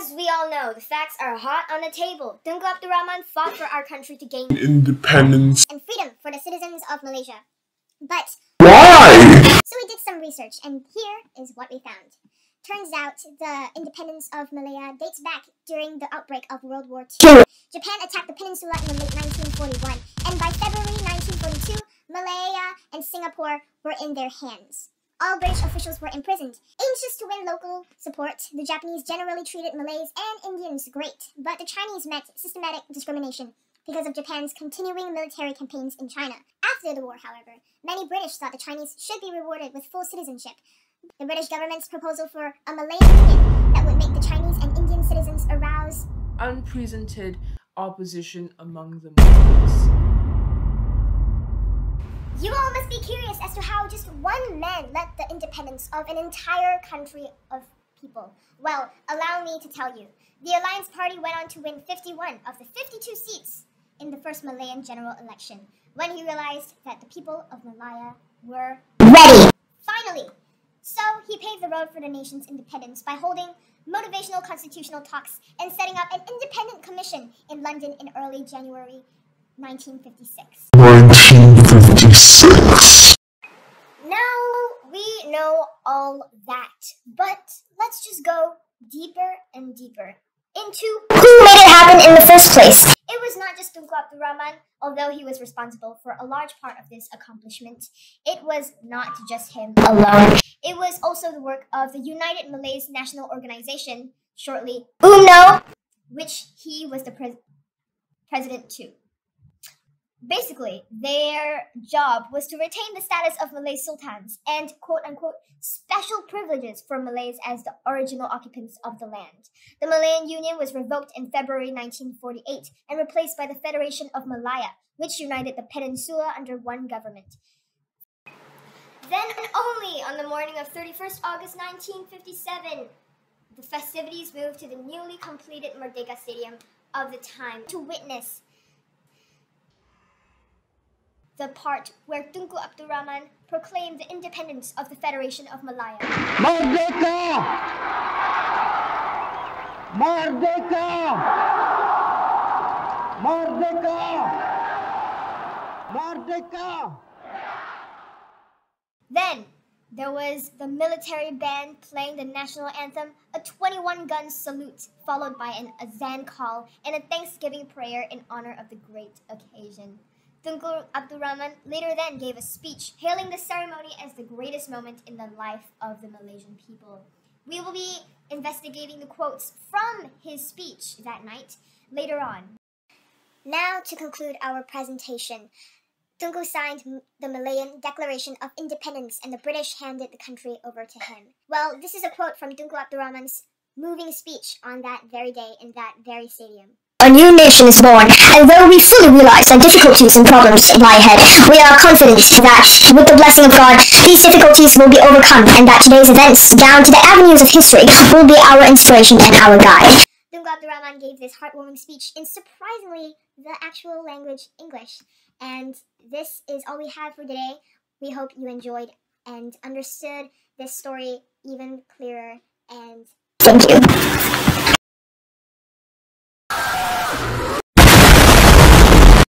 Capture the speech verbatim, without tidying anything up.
As we all know, the facts are hot on the table. Tunku Abdul Rahman fought for our country to gain independence and freedom for the citizens of Malaysia. But why? So we did some research, and here is what we found. Turns out the independence of Malaya dates back during the outbreak of World War Two. Japan attacked the peninsula in the late nineteen forty-one, and by February nineteen forty-two, Malaya and Singapore were in their hands. All British officials were imprisoned. Anxious to win local support, the Japanese generally treated Malays and Indians great, but the Chinese met systematic discrimination because of Japan's continuing military campaigns in China. After the war, however, many British thought the Chinese should be rewarded with full citizenship. The British government's proposal for a Malayan union that would make the Chinese and Indian citizens arouse unprecedented opposition among the Malays. You all must be curious as to how just one man led the independence of an entire country of people. Well, allow me to tell you. The Alliance Party went on to win fifty-one of the fifty-two seats in the first Malayan general election, when he realized that the people of Malaya were ready. Finally! So he paved the road for the nation's independence by holding motivational constitutional talks and setting up an independent commission in London in early January nineteen fifty-six. nineteen fifty-six. Now we know all that, but let's just go deeper and deeper into who made it happen in the first place. It was not just Tunku Abdul Rahman, although he was responsible for a large part of this accomplishment. It was not just him alone. It was also the work of the United Malays National Organization, shortly U M N O, which he was the pres president to. Basically, their job was to retain the status of Malay sultans and quote-unquote special privileges for Malays as the original occupants of the land. The Malayan Union was revoked in February nineteen forty-eight and replaced by the Federation of Malaya, which united the peninsula under one government. Then and only on the morning of thirty-first August nineteen fifty-seven, the festivities moved to the newly completed Merdeka Stadium of the time to witness the part where Tunku Abdul Rahman proclaimed the independence of the Federation of Malaya. Merdeka! Merdeka! Merdeka! Merdeka! Then there was the military band playing the national anthem, a twenty-one gun salute, followed by an azan call and a Thanksgiving prayer in honor of the great occasion. Tunku Abdul Rahman later then gave a speech hailing the ceremony as the greatest moment in the life of the Malaysian people. We will be investigating the quotes from his speech that night later on. Now to conclude our presentation. Tunku signed the Malayan Declaration of Independence and the British handed the country over to him. Well, this is a quote from Tunku Abdul Rahman's moving speech on that very day in that very stadium. A new nation is born, and though we fully realize that difficulties and problems lie ahead, we are confident that, with the blessing of God, these difficulties will be overcome, and that today's events, down to the avenues of history, will be our inspiration and our guide. Tunku Abdul Rahman gave this heartwarming speech in surprisingly the actual language English. And this is all we have for today. We hope you enjoyed and understood this story even clearer, and thank you.